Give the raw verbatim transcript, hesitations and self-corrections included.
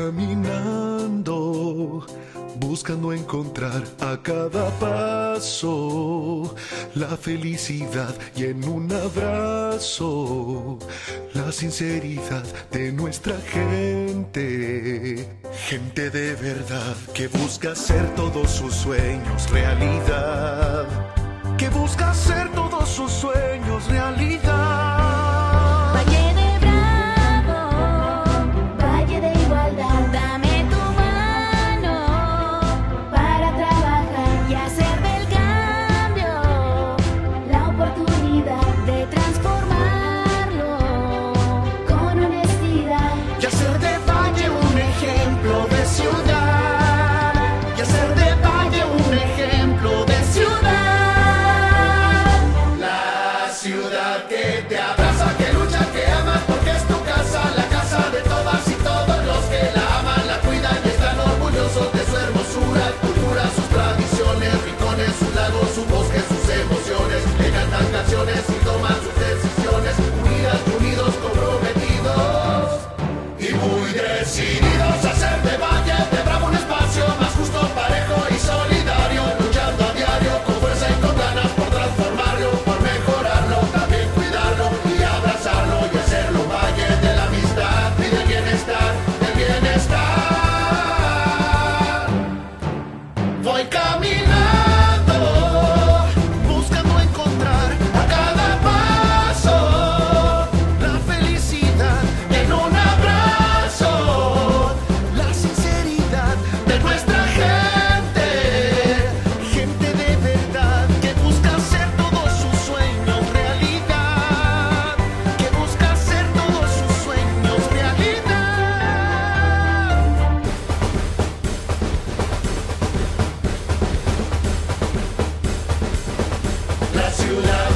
caminando, buscando encontrar a cada paso la felicidad y en un abrazo la sinceridad de nuestra gente. Gente de verdad que busca hacer todos sus sueños realidad, que busca hacer todos sus sueños realidad. Valle de Bravo, Valle de Igualdad, dame tu mano para trabajar y hacer del cambio la oportunidad de transformarlo con honestidad Y hacer de Valle un ejemplo de ciudad, y hacer de Valle un ejemplo de ciudad. La ciudad que te abraza, que lucha, que ama, porque es tu casa, la casa de todas y todos los que la aman, la cuidan y están orgullosos de su hermosura, cultura, sus tradiciones, rincones, sus lagos, su bosque, sus emociones. Le cantan canciones y toman sus decisiones, unidas, unidos, comprometidos y muy decididos a hacer de Valle de Bravo un espacio más justo, parejo y solidario, luchando a diario con fuerza y con ganas por transformarlo, por mejorarlo, también cuidarlo y abrazarlo y hacerlo Valle de la amistad y del bienestar, del bienestar. Voy caminando, buscando encontrar a cada paso la felicidad en un abrazo, la sinceridad de nuestra gente. Gente de verdad que busca hacer todos sus sueños realidad, que busca hacer todos sus sueños realidad. La ciudad